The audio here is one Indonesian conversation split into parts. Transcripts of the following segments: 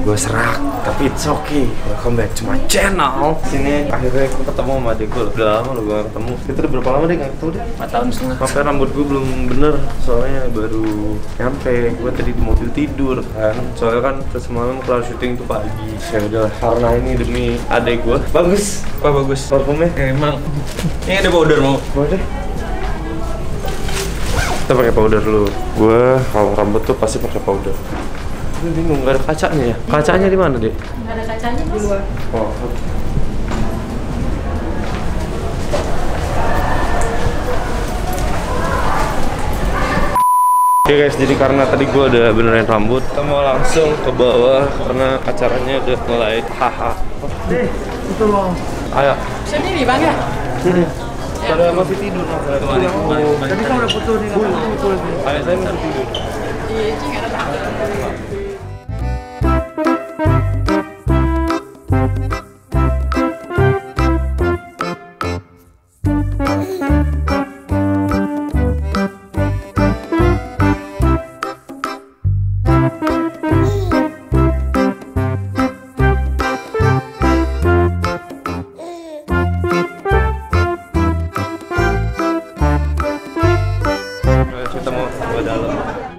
gue serak, tapi it's okay. Welcome back to my channel. Sini akhirnya gue ketemu sama adik gue. Udah lama lo gue gak ketemu. Kita udah berapa lama deh gak ketemu deh? 4 tahun setengah. Sampai rambut gue belum bener, soalnya baru nyampe. Gue tadi di mobil tidur kan. Soalnya kan semalam kelar syuting tuh pagi. Ya udahlah, karena ini demi adik gue. Bagus. Apa bagus? Parfumnya? Emang. Ini ada powder mau? Mau deh. Kita pakai powder dulu. Gue kalau rambut tuh pasti pakai powder. Gue bingung, nggak ada kacanya ya? Kacanya di mana deh? Nggak ada kacanya di luar. Oh. Oke guys, jadi karena tadi gue udah benerin rambut, kita mau langsung ke bawah karena acaranya udah mulai. Haha. Deh, itu loh. Ayo. Sendiri bang ya? Sini. Pada masih tidur, Tadi kan udah putus nih. Ayah saya masih tidur. Iya, Cing ada takut. Kita mau ke dalam.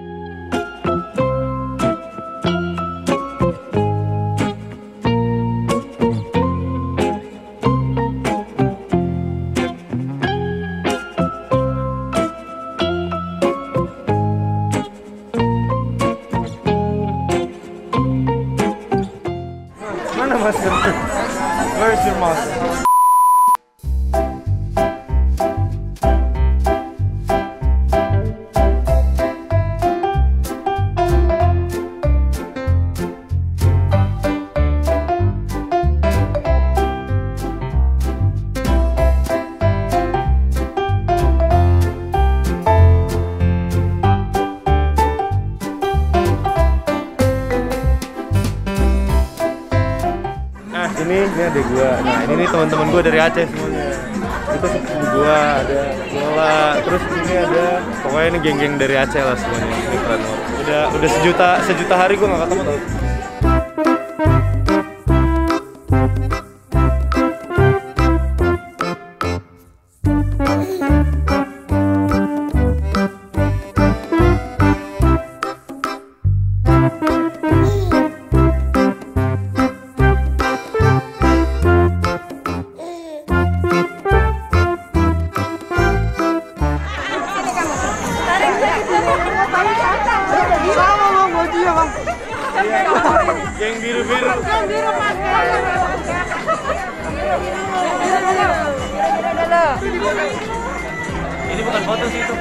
Mana masker? Where's your mask? Ini adek gua. Nah, ini nih teman-teman gua dari Aceh semuanya. Itu sepupu gua, ada Lola, terus ini ada pokoknya ini geng-geng dari Aceh lah semuanya. Ini keren banget. Udah sejuta hari gua nggak ketemu tau. Yang biru-biru. Yang biru mas. Ini bukan foto sih itu.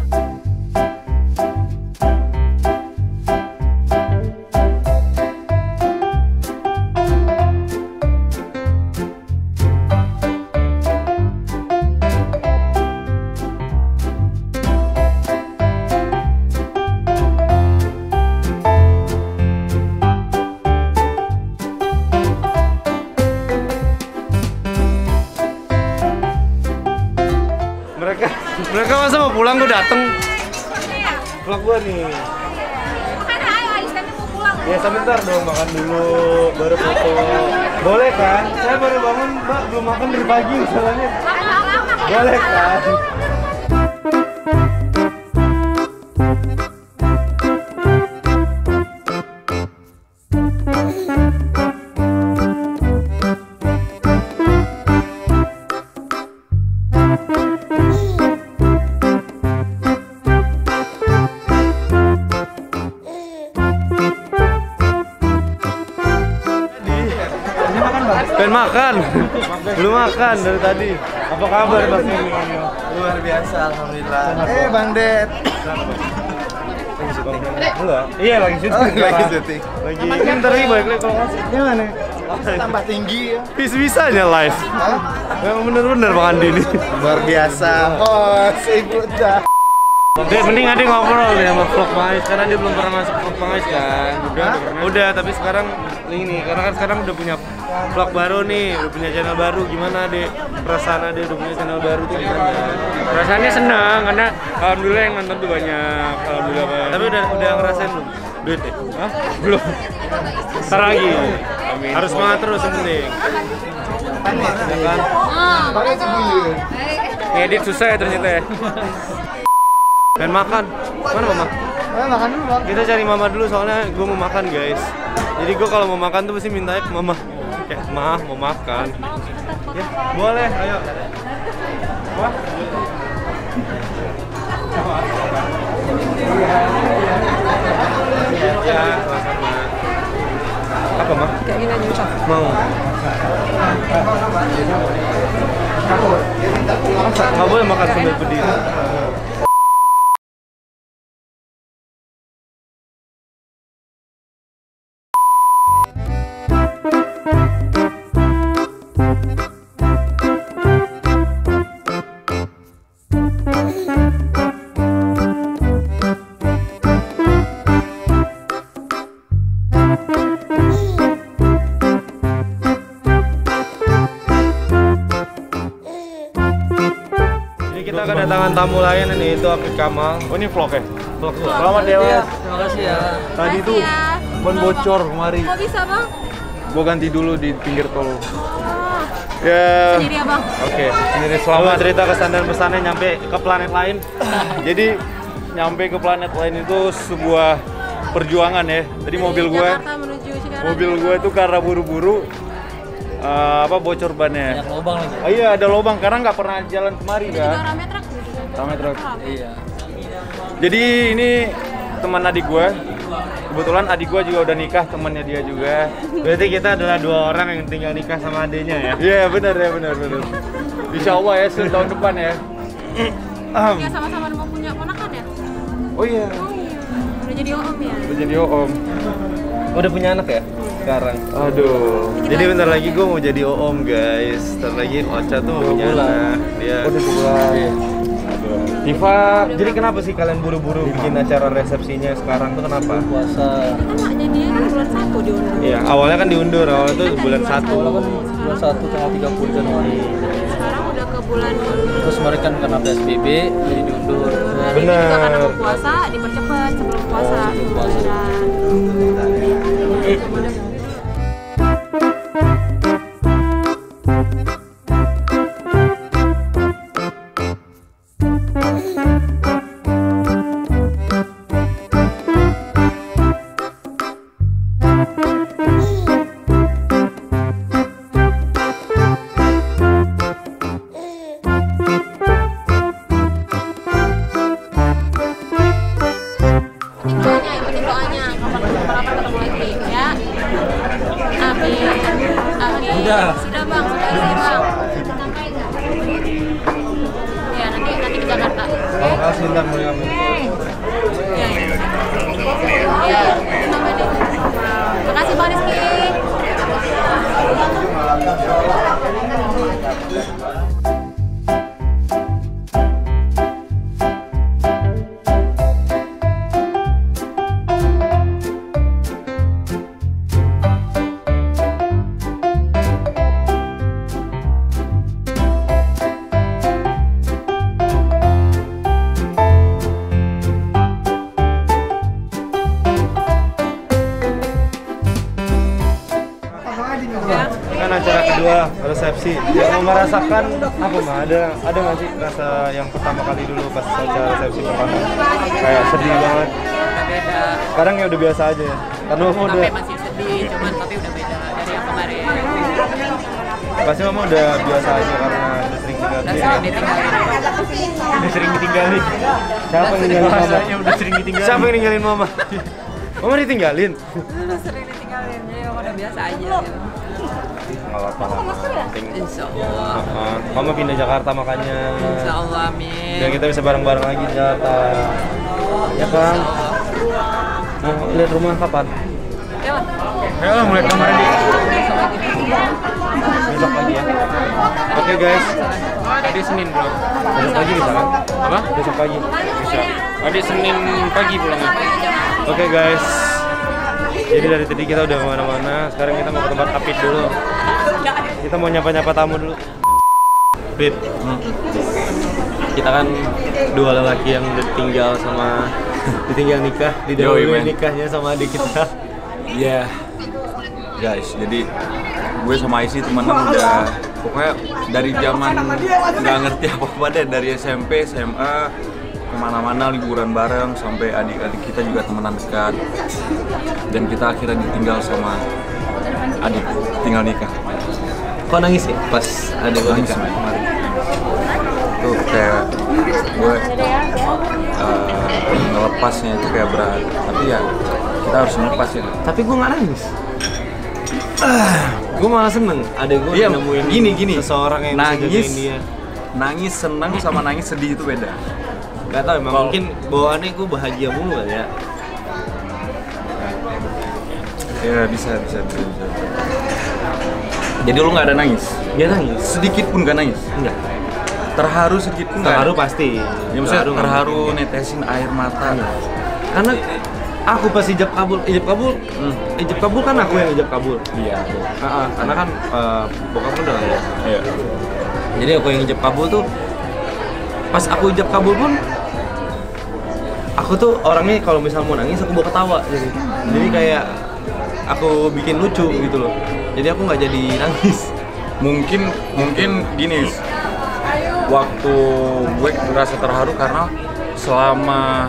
Mereka masa mau pulang gue dateng. Vlog gue nih. Makanya ayo kami mau pulang. Ya sebentar dong, makan dulu baru foto. Boleh kan? Saya baru bangun mbak, belum makan dari pagi soalnya. Boleh kan? Pengen makan, belum makan dari tadi. Apa kabar Bang? Luar biasa, alhamdulillah. Bang Det. Enggak. Iya lagi syuting. Lagi syuting. Lagi. Ini ntar lagi balik lagi kalau masih. Gimana? Tambah tinggi ya. Bisa-bisanya live. Memang bener-bener Bang Andi nih. Luar biasa. Oh, sibuk dah. Dek, mending Adi ngobrol deh sama vlog Bang Ais, karena dia belum pernah masuk vlog Bang Ais kan. Udah, tapi sekarang ini, karena kan sekarang udah punya vlog baru nih, udah punya channel baru. Gimana Dek? Perasaan Ade udah punya channel baru tuh gimana? Perasaannya senang karena alhamdulillah yang nonton tuh banyak, alhamdulillah banyak. Tapi udah ngerasain belum? Duit deh. Hah? Belum. Ntar lagi. Harus semangat terus yang penting. Ya kan? Ngedit susah ya ternyata ya. Pengen makan. Mana mama? Makan dulu bang. Kita cari mama dulu soalnya gue mau makan guys. Jadi gue kalau mau makan tuh pasti mintanya ke mama. Kayak ma mau makan. Ya boleh, ayo. Wah. Ya, sama. Apa mah? Kayak gini aja Ustaz. Mau. Nggak boleh makan sambil berdiri. Kita kedatangan tamu lain ini, itu Akik Kamal. Oh ini vlog ya? Vlog. Selamat ya Mas. Terima kasih ya. Tadi tuh ban bocor kemari. Kok bisa bang? Gua ganti dulu di pinggir tol. Oh, Ya. sendiri ya bang? Oke. Sendiri selamat cerita kesan dan pesannya nyampe ke planet lain. Jadi nyampe ke planet lain itu sebuah perjuangan ya. Jadi mobil gue, Jakarta menuju Cikarang. mobil gue itu karena buru-buru bocor bannya. Banyak lubang lagi. Oh iya ada lubang karena nggak pernah jalan kemari Ini juga kan. rame truk. Rame truk. Iya. Jadi ini teman adik gue. Kebetulan adik gue juga udah nikah, temannya dia juga. Berarti kita adalah dua orang yang tinggal nikah sama adiknya ya. Iya benar ya benar. Insya Allah ya tahun depan ya. Ya sama-sama mau punya ponakan ya? Oh iya. Oh iya. Udah jadi om ya? Udah jadi om. Udah punya anak ya? Sekarang. Aduh. Jadi bentar lagi gue mau jadi om guys. Bentar lagi Ocha tuh mau punya anak. Dia. Oh, 2 bulan. Diva, jadi kenapa sih kalian buru-buru bikin acara resepsinya sekarang tuh kenapa? Puasa. Itu kan maknya dia kan bulan 1 diundur. Iya, awalnya kan diundur, awalnya tuh bulan 1. Awalnya kan bulan 1 tanggal 30 Januari. Sekarang udah ke bulan. Terus kemarin kan karena PSBB jadi diundur. Nah, ini juga karena mau puasa dipercepat sebelum puasa. sebelum puasa. Doanya, kapan-kapan ketemu lagi ya. Amin. Amin. Sudah. Sudah bang, sudah isi bang. Ya nanti ke Jakarta. Oke. Makasih ntar mulai kamu. Ya. Ya. Makasih Bang Rizky. Kan acara kedua resepsi. Yang mau merasakan apa mah? Ada nggak sih rasa yang pertama kali dulu pas acara resepsi pertama? Kayak sedih banget. Udah beda. Sekarang ya udah biasa aja ya. Karena mama udah Tapi masih sedih, cuman tapi udah beda dari yang kemarin. pasti mama udah biasa aja karena udah sering tinggal Udah dia. sering ditinggalin. Udah sering ditinggalin. Siapa yang ninggalin mama? Udah sering ditinggalin. Siapa yang ninggalin mama? Mama ditinggalin. Udah sering ditinggalin, jadi udah biasa aja gitu. Nggak apa-apa. Penting. Insya Allah. Mama pindah Jakarta makanya. Insya Allah, amin. Dan kita bisa bareng-bareng lagi di Jakarta. Ya kan? Mau lihat rumah kapan? Ya, Bang. Ayo mulai kamar di besok pagi ya. Oke guys. Tadi Senin bro. Besok pagi bisa kan? Apa? Besok pagi. Bisa. Tadi Senin pagi pulangnya. Oke guys. Jadi dari tadi kita udah kemana-mana. Sekarang kita mau ke tempat Apit dulu. Kita mau nyapa-nyapa tamu dulu. Apit. Kita kan dua lelaki yang udah tinggal sama ditinggal nikah, Yoi, didahului men. nikahnya sama adik kita. Iya. Guys, jadi gue sama Isi temenan udah pokoknya dari zaman nggak ngerti apa-apa deh, dari SMP, SMA, kemana-mana liburan bareng sampai adik-adik kita juga temenan dekat. Dan kita akhirnya ditinggal sama adik, tinggal nikah. Kok nangis ya pas ada gue Nangis, nikah men. kemarin? Tuh kayak gue ngelepasnya itu kayak berat. Tapi ya kita harus melepas ya. Tapi gue nggak nangis. Gue malah seneng. Ada gue Iya, nemuin gini. seseorang yang bisa Nangis, jagain dia. nangis senang sama nangis sedih itu beda. Gak tau emang Kalau- mungkin bawaannya gue bahagia mulu kali ya. Ya bisa. Jadi lu nggak ada nangis? Dia nangis. Sedikit pun nggak nangis? Enggak. Terharu sedikit pun nggak? Terharu ada? pasti. Ya maksudnya nggak terharu mungkin. netesin air mata. Karena aku pas ijab kabul kan aku yang ijab kabul. Iya. Karena kan bokap udah nggak ya. Iya. Jadi aku yang ijab kabul tuh, pas aku ijab kabul pun, aku tuh orangnya kalau misal mau nangis aku bawa ketawa jadi kayak aku bikin lucu gitu loh. Jadi aku nggak jadi nangis. Mungkin gini. Waktu gue ngerasa terharu karena selama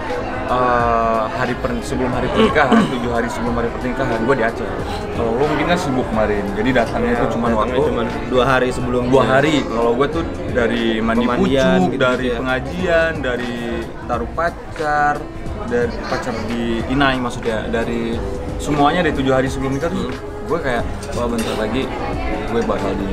sebelum hari pernikahan, 7 hari sebelum hari pernikahan, gue di Aceh. Kalau lo mungkin kan sibuk kemarin, jadi datangnya itu cuma waktu Cuman 2 hari sebelum 2 hari. Kalau gue tuh dari mandi Pemandian, pucuk, gitu dari ya. pengajian, dari taruh pacar, dari pacar di Inai maksudnya, dari semuanya dari 7 hari sebelum nikah tuh gue kayak wah bentar lagi gue bakal di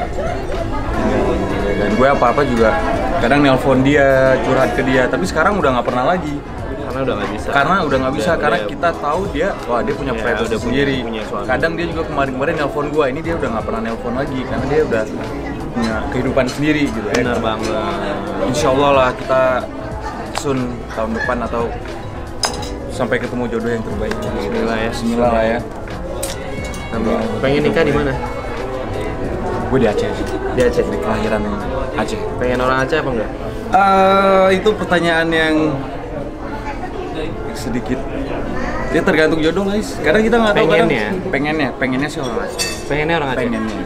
dan gue apa-apa juga kadang nelpon dia, curhat ke dia, tapi sekarang udah nggak pernah lagi. karena udah nggak bisa. Karena kita tahu dia, wah dia punya Ya, privacy udah sendiri. punya suami. Kadang dia juga kemarin nelpon gua, ini dia udah nggak pernah nelpon lagi karena dia udah punya kehidupan sendiri gitu. Benar banget. Insya Allah lah kita soon tahun depan atau sampai ketemu jodoh yang terbaik. Bismillah ya. Bismillah lah ya. Pengen nikah di mana? Gue di Aceh sih. Di Aceh. Di kelahiran yang Aceh. Pengen orang Aceh apa enggak? Itu pertanyaan yang sedikit. Dia tergantung jodoh guys. Kadang kita nggak tahu. Pengennya sih orang Aceh. Pengennya orang Aceh. Pengennya.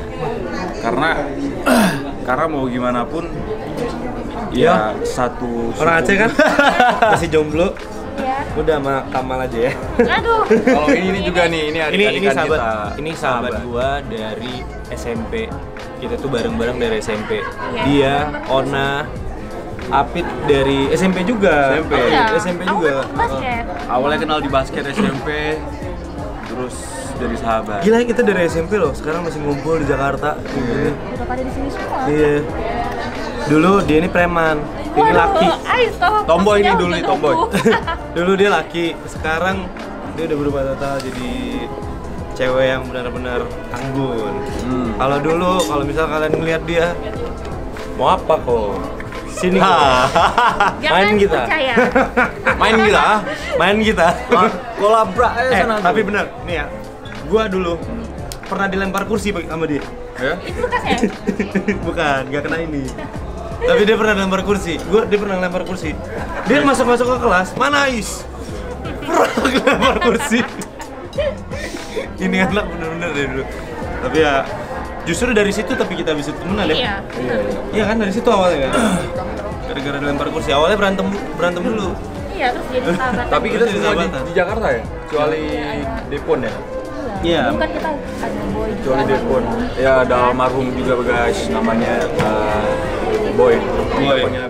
Karena mau gimana pun Iya. ya satu Orang suku. Aceh kan masih jomblo. Iya. Udah sama Kamal aja ya. Aduh. Kalau ini juga nih, ini adik-adikan Ini sahabat, kita. ini sahabat gua dari SMP. Kita tuh bareng-bareng dari SMP. Dia, Ona, Apit dari SMP juga. SMP. Oh, iya. SMP Aku juga. kan basket. Awalnya kenal di basket SMP, terus jadi sahabat. Gila kita dari SMP loh, sekarang masih ngumpul di Jakarta. Gini. Udah pada di sini semua. Iya. Dulu dia ini preman, ini laki. Tomboy ini dulu nih, tomboy. Dulu dia laki, sekarang dia udah berubah total jadi cewek yang benar-benar anggun. Kalau dulu, kalau misal kalian ngeliat dia, mau apa kok? Sini kok. Main kita. Percaya. Main gila. Main kita. Kolabra sana. Tapi benar, nih ya. Gua dulu pernah dilempar kursi sama dia. Ya? Itu bekasnya. Bukan, gak kena ini. Tapi dia pernah lempar kursi. Dia pernah lempar kursi. Dia masuk ke kelas, mana Ais? Pernah lempar kursi. Ini anak bener-bener deh dulu. Tapi ya justru dari situ tapi kita bisa temenan ya. Iya. Iya kan dari situ awalnya kan. Gara-gara dilempar kursi. Awalnya berantem dulu. Iya, terus jadi sahabat. Tapi kita Jadi semua sahabatan. di Jakarta ya? Kecuali Depon ya? Iya. Bukan kita ada boy juga. Kecuali Depon. Ya ada almarhum juga guys, namanya Boy. Boy. Pokoknya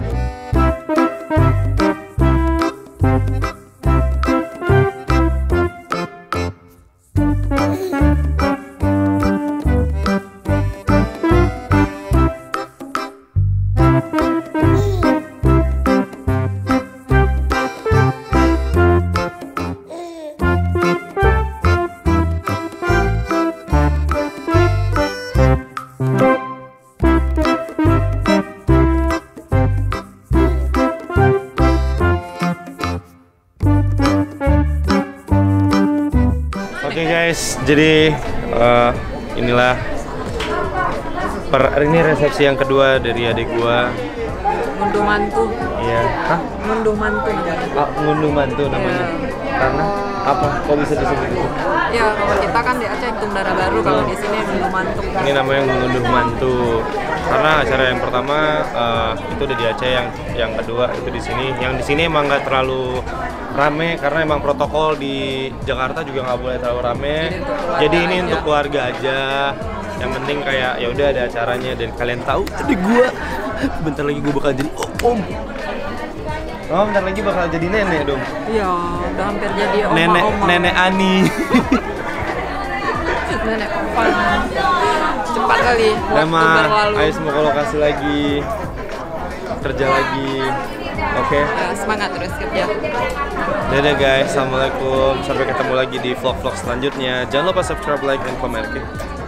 Oke guys, jadi inilah ini resepsi yang kedua dari adik gua. Unduh mantu. Iya. Hah? Ngunduh mantu namanya. Ngunduh mantu namanya. Karena apa? Kok bisa disebut itu? Ya kalau kita kan di Aceh hitung darah baru, kalau di sini ngunduh mantu. Ini namanya ngunduh mantu. Karena acara yang pertama itu udah di Aceh, yang kedua itu di sini. Yang di sini emang nggak terlalu rame karena emang protokol di Jakarta juga nggak boleh terlalu rame. Jadi ini untuk keluarga aja. Yang penting kayak ya udah ada acaranya dan kalian tahu tadi gua bentar lagi gua bakal jadi om. Oh, bentar lagi bakal jadi nenek dong. Iya, udah hampir jadi oma-oma. Nenek Ani. Nenek Ovan. Cepat kali waktu Emang, berlalu. ayo semoga lokasi lagi kerja lagi. Oke. Ya, semangat terus kerja. Dadah guys, assalamualaikum. Sampai ketemu lagi di vlog-vlog selanjutnya. Jangan lupa subscribe, like, dan komen. Oke?